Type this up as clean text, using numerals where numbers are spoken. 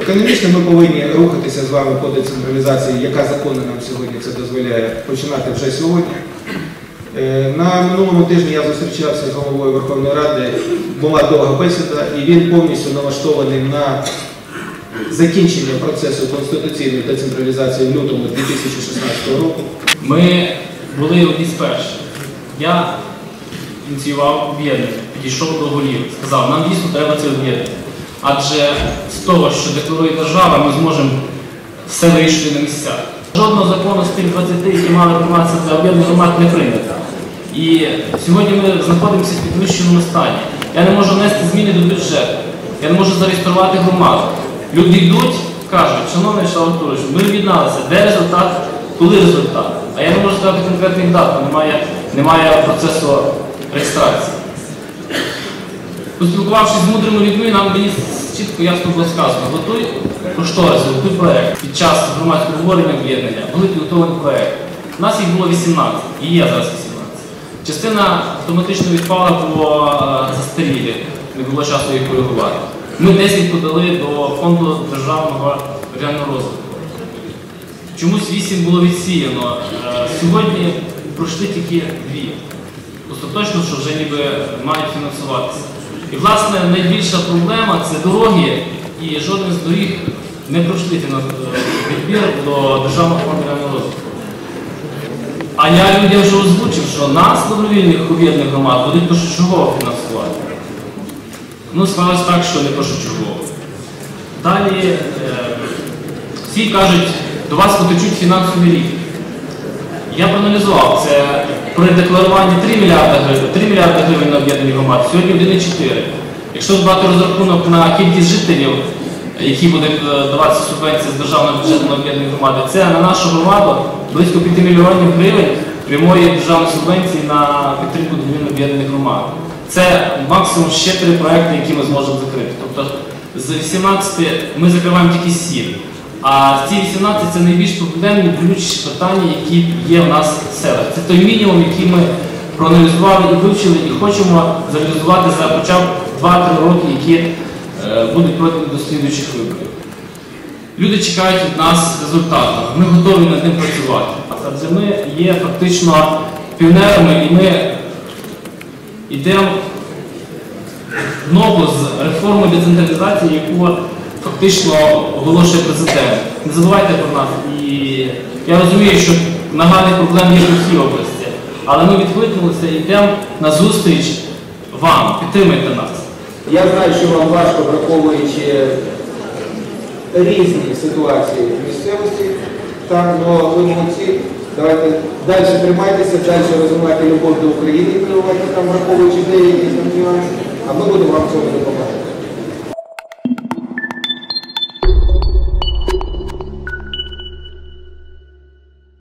Економічно ми повинні рухатися з вами по децентралізації, яка законно нам сьогодні це дозволяє, починати вже сьогодні. На минулому тижні я зустрічався з головою Верховної Ради, була довга бесіда, і він повністю налаштований на закінчення процесу конституційної децентралізації в лютому 2016 року. Ми були одні з перших. Я ініціював об'єднання, підійшов до голів, сказав, нам дійсно треба це об'єднання. Адже з того, що декларує держава, ми зможемо все вирішити на місцях. Жодного закону з тих 20, які мали прийматися для об'єднаних громад, не прийнято. І сьогодні ми знаходимося в підвищеному стані. Я не можу внести зміни до бюджету, я не можу зареєструвати громаду. Люди йдуть, кажуть, шановний Вячеслав Артурович, ми об'єдналися, де результат, коли результат. А я не можу сказати конкретних дат, немає процесу реєстрації. Поспілкувавшись з мудрими людьми, мені чітко ясно було сказано, готуй кошторис, готуй проєкт. Під час громадського обговорення об'єднання були підготовлені проєкти. У нас їх було 18, і є зараз 18. Частина автоматично відпала, бо застарілі, не було часу їх коригувати. Ми 10 подали до Фонду державного регіонального розвитку. Чомусь 8 було відсіяно. Сьогодні пройшли тільки 2. Остаточно, що вже ніби мають фінансуватися. І, власне, найбільша проблема – це дороги, і жоден з доріг не пройшли відбір до Державного фонду регіонального розвитку. А я людям вже озвучив, що нас, добровільних об'єднаних громад, будуть першочергово фінансувати. Ну, склалось так, що не першочергово. Далі всі кажуть, до вас потечуть фінансові ліки. Я проаналізував, це при декларуванні 3 мільярди гривень на об'єднані громади, сьогодні 1,4. Якщо брати розрахунок на кількість жителів, які буде даватися субвенція з державного бюджету на об'єднані громади, це на нашу громаду близько 5 мільйонів гривень прямої державної субвенції на підтримку добровільно об'єднаних громад. Це максимум ще 3 проекти, які ми зможемо закрити. Тобто з 18 ми закриваємо тільки 7. А ці 18 – це найбільш проблемні, болючі питання, які є в нас в селах. Це той мінімум, який ми проаналізували і вивчили, і хочемо зреалізувати за хоча б 2-3 роки, які будуть пройдені до слідуючих виборів. Люди чекають від нас результату, ми готові над ним працювати. Адже ми є фактично піонерами, і ми йдемо в ногу з реформою децентралізації, яку фактично оголошує президент. Не забувайте про нас. І я розумію, що нагальних проблем є в усій області, але ми відкликнулися і йдемо на зустріч вам. Підтримайте нас. Я знаю, що вам важко, враховуючи різні ситуації в місцевості, так, але ви молодці. Давайте далі тримайтеся, далі розвивайте любов до України, там, враховуючи деякі нюанси, а ми будемо вам в цьому допомагати.